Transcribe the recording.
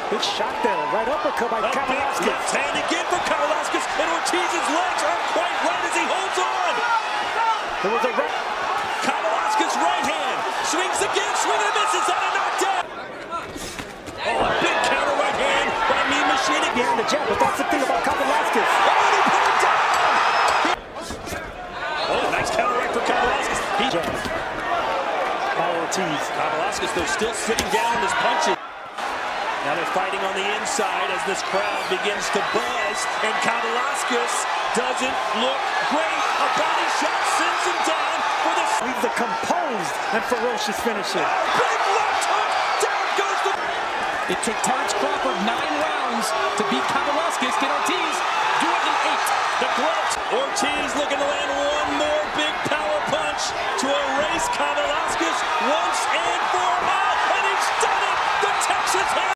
Big shot there, right uppercut by Kavaliauskas. Left hand again for Kavaliauskas, and Ortiz's legs aren't quite right as he holds on. There was a Kavaliauskas right hand, swings again, swing and misses on a knockdown. Oh, a big counter right hand by Mean Machine again. behind the jab, but that's the thing about Kavaliauskas. Oh, and he put it down. Oh, nice counter right for Kavaliauskas. By Ortiz. Kavaliauskas, though, still sitting down on his punches. Now they're fighting on the inside as this crowd begins to buzz, and Kavaliauskas doesn't look great. A body shot sends him down for the... Leaves the composed and ferocious finisher. Big left hook! Down goes the... It took Terrence Crawford 9 rounds to beat Kavaliauskas. Can Ortiz do it in 8? The gloves. Ortiz looking to land one more big power punch to erase Kavaliauskas once and for all, and he's done it! The Texas